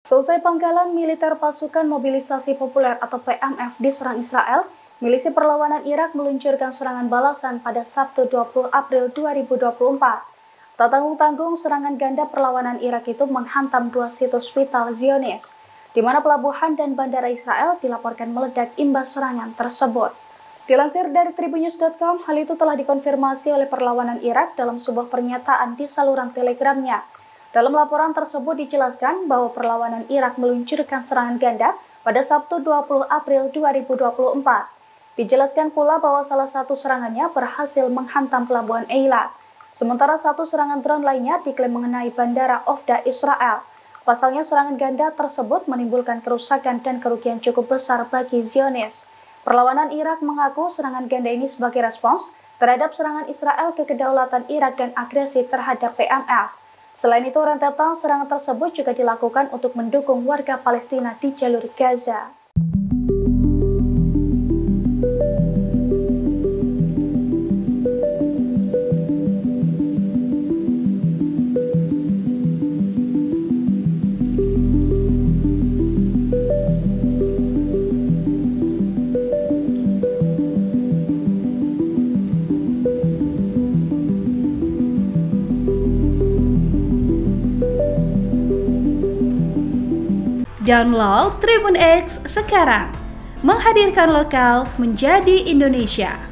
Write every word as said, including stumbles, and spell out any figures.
Seusai pangkalan militer pasukan mobilisasi populer atau P M F diserang Israel, milisi perlawanan Irak meluncurkan serangan balasan pada Sabtu dua puluh April dua ribu dua puluh empat. Tak tanggung-tanggung, serangan ganda perlawanan Irak itu menghantam dua situs vital Zionis, di mana pelabuhan dan bandara Israel dilaporkan meledak imbas serangan tersebut. Dilansir dari tribunnews dot com, hal itu telah dikonfirmasi oleh perlawanan Irak dalam sebuah pernyataan di saluran telegramnya. Dalam laporan tersebut dijelaskan bahwa perlawanan Irak meluncurkan serangan ganda pada Sabtu dua puluh April dua ribu dua puluh empat. Dijelaskan pula bahwa salah satu serangannya berhasil menghantam pelabuhan Eilat, sementara satu serangan drone lainnya diklaim mengenai bandara Ofda Israel. Pasalnya serangan ganda tersebut menimbulkan kerusakan dan kerugian cukup besar bagi Zionis. Perlawanan Irak mengaku serangan ganda ini sebagai respons terhadap serangan Israel ke kedaulatan Irak dan agresi terhadap P M F. Selain itu, rentetan serangan tersebut juga dilakukan untuk mendukung warga Palestina di jalur Gaza. Download Tribun X sekarang, menghadirkan lokal menjadi Indonesia.